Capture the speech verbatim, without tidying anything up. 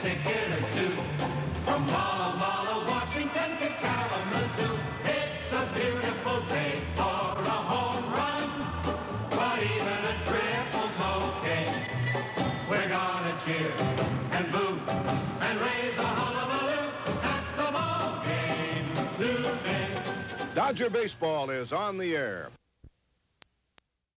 ticket or two. From Walla Walla, Washington to Kalamazoo, it's a beautiful day for a home run, but even a triple's okay. We're gonna cheer and boo and raise a hullabaloo at the ball game today. Dodger baseball is on the air.